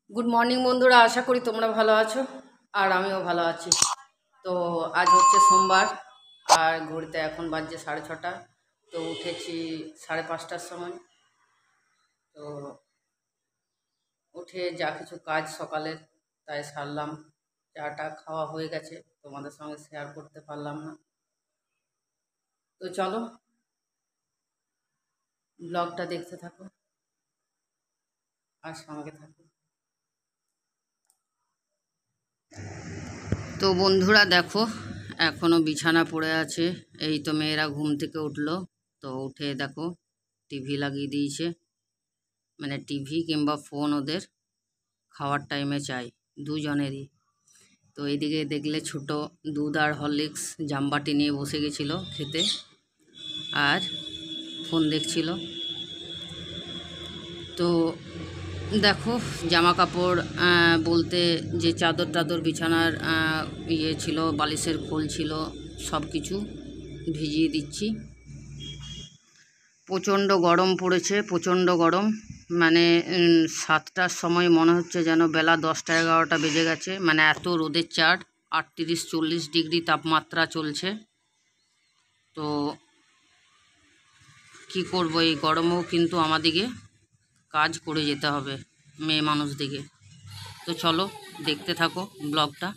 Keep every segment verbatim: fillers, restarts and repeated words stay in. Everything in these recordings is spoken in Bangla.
গুড মর্নিং বন্ধুরা, আশা করি তোমরা ভালো আছো আর আমিও ভালো আছি। তো আজ হচ্ছে সোমবার আর ঘড়িতে এখন বাজছে সাড়ে ছটা। তো উঠেছি সাড়ে পাঁচটার সময়। তো উঠে যা কিছু কাজ সকালের তাই সারলাম। চাটা খাওয়া হয়ে গেছে, তোমাদের সঙ্গে শেয়ার করতে পারলাম না। তো চলো ব্লগটা দেখতে থাকো আর সঙ্গে থাকো। তো বন্ধুরা দেখো, এখনো বিছানা পড়ে আছে। এই তো মেয়েরা ঘুম থেকে উঠলো, তো উঠে দেখো টিভি লাগিয়ে দিয়েছে। মানে টিভি কিংবা ফোন ওদের খাওয়ার টাইমে চাই, দুজনেরই। তো এইদিকে দেখলে ছোট দুধ আর হরলিক্স জামবাটি নিয়ে বসে গেছিলো খেতে আর ফোন দেখছিল। তো দেখো জামা কাপড় বলতে যে চাদর টাদর বিছানার ইয়ে ছিল, বালিশের খোল ছিল, সব কিছু ভিজিয়ে দিচ্ছি। প্রচণ্ড গরম পড়েছে, প্রচণ্ড গরম। মানে সাতটার সময় মনে হচ্ছে যেন বেলা দশটা এগারোটা বেজে গেছে। মানে এত রোদের চাড়, আটত্রিশ চল্লিশ ডিগ্রি তাপমাত্রা চলছে। তো কি করব, এই গরমেও কিন্তু আমাদিকে কাজ করে যেতে হবে মেয়ে মানুষদিকে। তো চলো দেখতে থাকো ব্লগটা।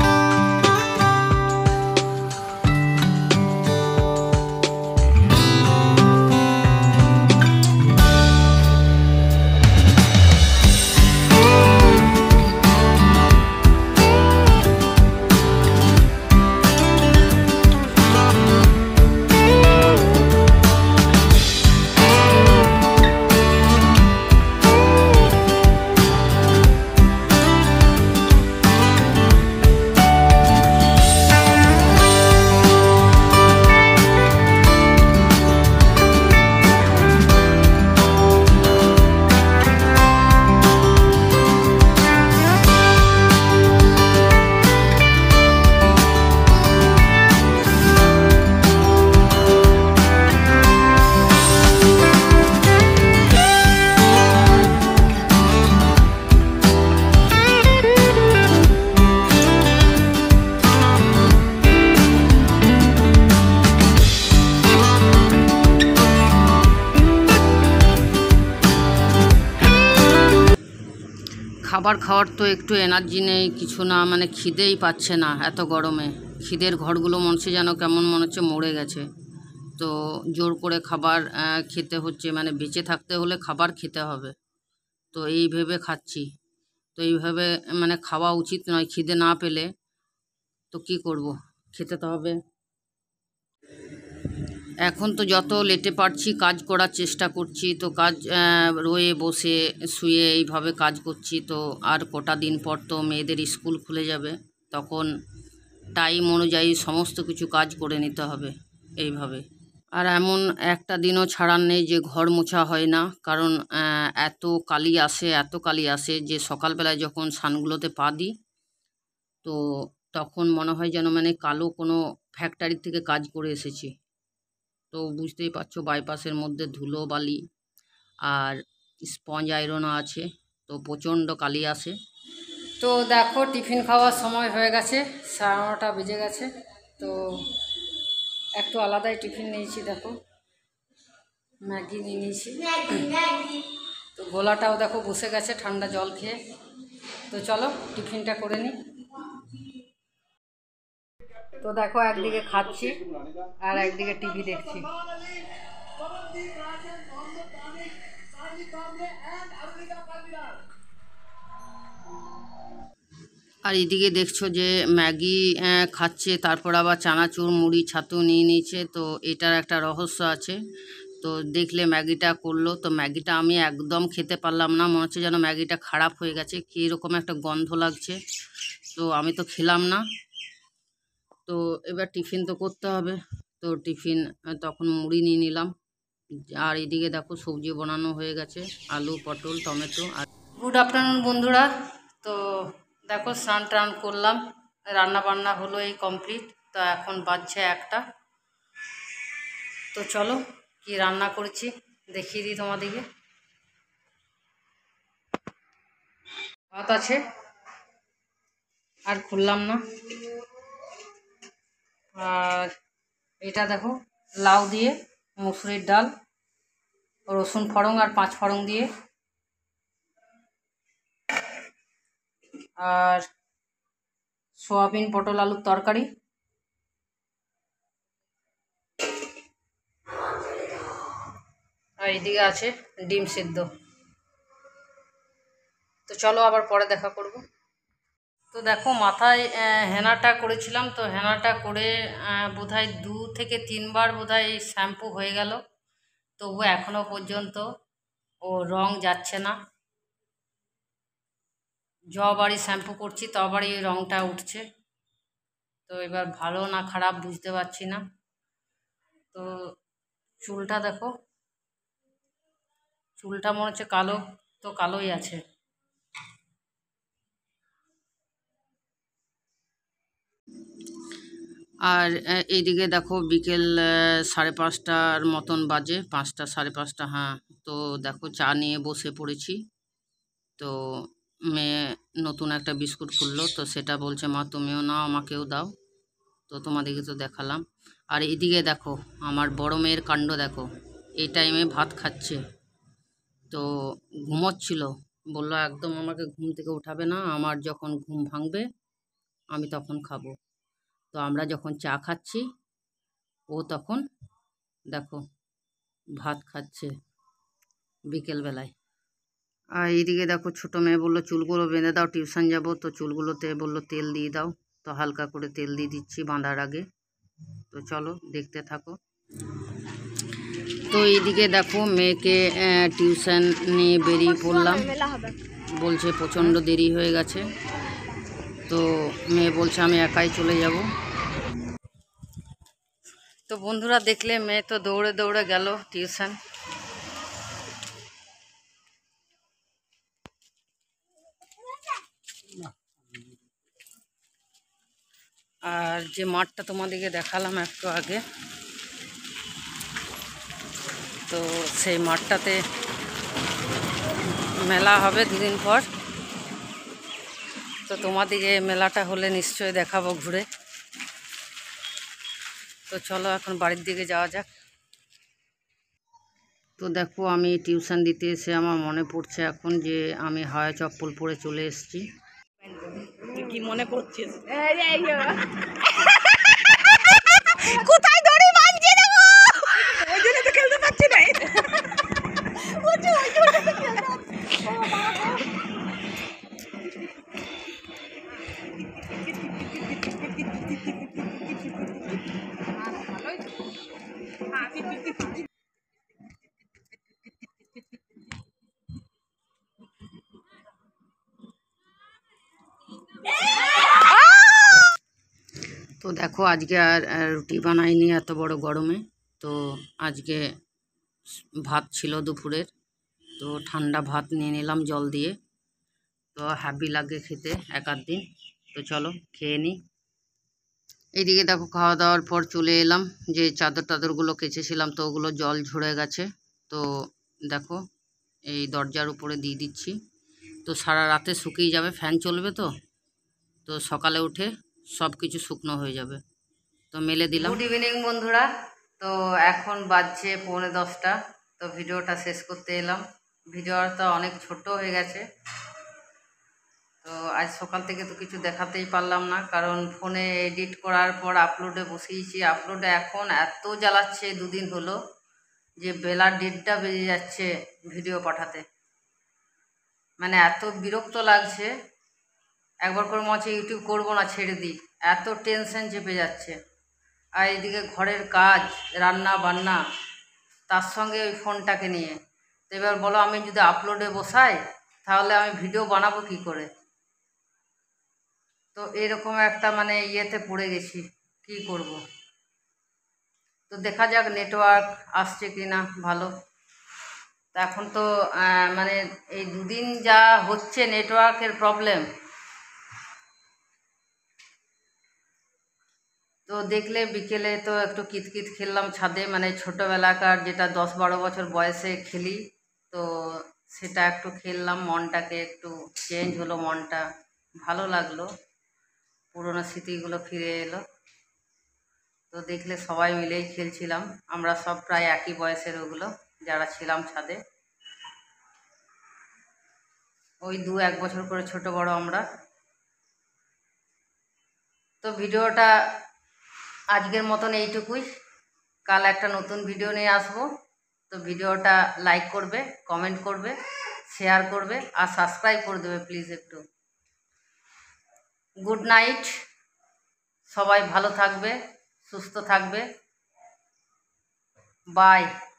খাবার খাওয়ার তো একটু এনার্জি নেই, কিছু না, মানে খিদেই পাচ্ছে না এত গরমে। খিদের ঘরগুলো মনে হচ্ছে যেন কেমন মনে হচ্ছে মরে গেছে। তো জোর করে খাবার খেতে হচ্ছে, মানে বেঁচে থাকতে হলে খাবার খেতে হবে। তো এই ভেবে খাচ্ছি। তো এইভাবে মানে খাওয়া উচিত নয়, খিদে না পেলে। তো কি করব, খেতে তো হবে। এখন তো যত লেটে পারছি কাজ করার চেষ্টা করছি। তো কাজ রয়ে বসে শুয়ে এইভাবে কাজ করছি। তো আর কটা দিন পর তো মেয়েদের স্কুল খুলে যাবে, তখন টাইম অনুযায়ী সমস্ত কিছু কাজ করে নিতে হবে এইভাবে। আর এমন একটা দিনও ছাড়ার নেই যে ঘর মোছা হয় না, কারণ এত কালি আসে, এত কালি আসে যে সকালবেলায় যখন সানগুলোতে পা দিই তো তখন মনে হয় যেন মানে কালো কোনো ফ্যাক্টরি থেকে কাজ করে এসেছি। তো বুঝতেই পারছো বাইপাসের মধ্যে ধুলো বালি আর স্পঞ্জ আয়রনও আছে, তো প্রচণ্ড কালি আসে। তো দেখো টিফিন খাওয়ার সময় হয়ে গেছে, সাড়ে নটা বেজে গেছে। তো একটু আলাদাই টিফিন নিয়েছি, দেখো ম্যাগি নিয়ে নিয়েছি। তো গোলাটাও দেখো বসে গেছে ঠান্ডা জল খেয়ে। তো চলো টিফিনটা করে নিই। তো দেখো একদিকে খাচ্ছি আর একদিকে টিভি দেখছি। আর এদিকে দেখছো যে ম্যাগি খাচ্ছে, তারপর আবার চানাচুর মুড়ি ছাতু নিয়ে নিয়েছে। তো এটার একটা রহস্য আছে। তো দেখলে ম্যাগিটা করলো, তো ম্যাগিটা আমি একদম খেতে পারলাম না, মনে হচ্ছে যেন ম্যাগিটা খারাপ হয়ে গেছে, কীরকম একটা গন্ধ লাগছে। তো আমি তো খেলাম না। তো এবার টিফিন তো করতে হবে। তো টিফিন তখন মুড়ি নিয়ে নিলাম। আর এদিকে দেখো সবজি বানানো হয়ে গেছে, আলু পটল টমেটো। আর গুড আফটারনুন বন্ধুরা। তো দেখো স্নান টান করলাম, রান্না বান্না হলো এই কমপ্লিট। তো এখন বাজছে একটা। তো চলো কি রান্না করেছি দেখিয়ে দিই তোমাদেরকে। ভাত আছে, আর খুললাম না। আর এটা দেখো লাউ দিয়ে মুসুরির ডাল, রসুন ফড়ং আর পাঁচ ফড়ং দিয়ে, আর সোয়াবিন পটল আলুর তরকারি, আর এদিকে আছে ডিম সিদ্ধ। তো চলো আবার পরে দেখা করব। তো দেখো মাথায় হেনাটা করেছিলাম, তো হেনাটা করে বোধহয় দু থেকে তিনবার বোধহয় শ্যাম্পু হয়ে গেল, তবু এখনো পর্যন্ত ও রং যাচ্ছে না। যবারই শ্যাম্পু করছি তবারই রংটা উঠছে। তো এবার ভালো না খারাপ বুঝতে পারছি না। তো চুলটা দেখো, চুলটা মনে হচ্ছে কালো, তো কালোই আছে। আর এইদিকে দেখো বিকেল সাড়ে পাঁচটার মতন বাজে, পাঁচটা সাড়ে পাঁচটা, হ্যাঁ। তো দেখো চা নিয়ে বসে পড়েছি। তো মেয়ে নতুন একটা বিস্কুট খুললো, তো সেটা বলছে মা তুমিও নাও, আমাকেও দাও। তো তোমাদেরকে তো দেখালাম। আর এদিকে দেখো আমার বড় মেয়ের কাণ্ড দেখো, এই টাইমে ভাত খাচ্ছে। তো ঘুমোচ্ছিল, বললো একদম আমাকে ঘুম থেকে উঠাবে না, আমার যখন ঘুম ভাঙবে আমি তখন খাবো। তো আমরা যখন চা খাচ্ছি ও তখন দেখো ভাত খাচ্ছে বিকেলবেলায়। আর এইদিকে দেখো ছোটো মেয়ে বললো চুলগুলো বেঁধে দাও, টিউশন যাব। তো চুলগুলোতে বললো তেল দিয়ে দাও, তো হালকা করে তেল দিয়ে দিচ্ছি বাঁধার আগে। তো চলো দেখতে থাকো। তো এইদিকে দেখো মেয়েকে টিউশন নিয়ে বেরিয়ে পড়লাম, বলছে প্রচণ্ড দেরি হয়ে গেছে। তো মেয়ে বলছে আমি একাই চলে যাব। তো বন্ধুরা দেখলে মেয়ে তো দৌড়ে দৌড়ে গেল টিউশন। আর যে মাঠটা তোমাদেরকে দেখালাম একটু আগে, তো সেই মাঠটাতে মেলা হবে দুদিন পর। তো তোমাদেরকে মেলাটা হলে নিশ্চয়ই দেখাবো ঘুরে। তো চলো এখন বাড়ির দিকে যাওয়া যাক। তো দেখো আমি টিউশন দিতে এসে আমার মনে পড়ছে এখন যে আমি হাওয়া চপ্পল পরে চলে এসেছি। কি মনে পড়ছে? কোথায় দড়ি বাঁধছে দেখো, ওই জন্য তো খেলতে পারছি না। তো দেখো আজকে আর রুটি বানাইনি এত বড় গরমে। তো আজকে ভাত ছিল দুপুরের, তো ঠান্ডা ভাত নিয়ে নিলাম জল দিয়ে। তো হ্যাপি লাগে খেতে এক আধ দিন। তো চলো খেয়ে নিই। এইদিকে দেখো খাওয়া দাওয়ার পর চলে এলাম, যে চাদর টাদরগুলো কেচেছিলাম তো ওগুলো জল ঝরে গেছে। তো দেখো এই দরজার উপরে দিয়ে দিচ্ছি, তো সারা রাতে শুকিয়ে যাবে, ফ্যান চলবে তো তো সকালে উঠে সব কিছু শুকনো হয়ে যাবে। তো মেলে দিলাম। গুড ইভিনিং বন্ধুরা, তো এখন বাজছে পৌনে দশটা। তো ভিডিওটা শেষ করতে এলাম। ভিডিওটা অনেক ছোট হয়ে গেছে। তো আজ সকাল থেকে তো কিছু দেখাতেই পারলাম না, কারণ ফোনে এডিট করার পর আপলোডে বসিয়েছি। আপলোডে এখন এত জ্বালাচ্ছে দুদিন হলো যে বেলা দেড়টা বেজে যাচ্ছে ভিডিও পাঠাতে, মানে এত বিরক্ত লাগছে। একবার করে মনে হচ্ছে ইউটিউব করবো না, ছেড়ে দিই, এত টেনশন চেপে যাচ্ছে। আর এইদিকে ঘরের কাজ, রান্না বান্না, তার সঙ্গে ওই ফোনটাকে নিয়ে। তো এবার বলো আমি যদি আপলোডে বসাই তাহলে আমি ভিডিও বানাবো কি করে? তো এরকম একটা মানে ইয়েতে পড়ে গেছি, কি করব। তো দেখা যাক নেটওয়ার্ক আসছে কি না ভালো। তা এখন তো মানে এই দুদিন যা হচ্ছে নেটওয়ার্কের প্রবলেম, তো দেখলে বিকেলে তো একটু কিতকিত খেললাম ছাদে, মানে ছোটোবেলাকার যেটা দশ বারো বছর বয়সে খেলি, তো সেটা একটু খেললাম, মনটাকে একটু চেঞ্জ হলো, মনটা ভালো লাগলো, পুরোনো স্মৃতিগুলো ফিরে এলো। তো দেখলে সবাই মিলেই খেলছিলাম, আমরা সব প্রায় একই বয়সের, ওগুলো যারা ছিলাম ছাদে, ওই দু এক বছর করে ছোট বড় আমরা। তো ভিডিওটা আজকের মতন এইটুকুই, কাল একটা নতুন ভিডিও নিয়ে আসবো। তো ভিডিওটা লাইক করবে, কমেন্ট করবে, শেয়ার করবে আর সাবস্ক্রাইব করে দেবে প্লিজ একটু। গুড নাইট, সবাই ভালো থাকবে, সুস্থ থাকবে, বাই।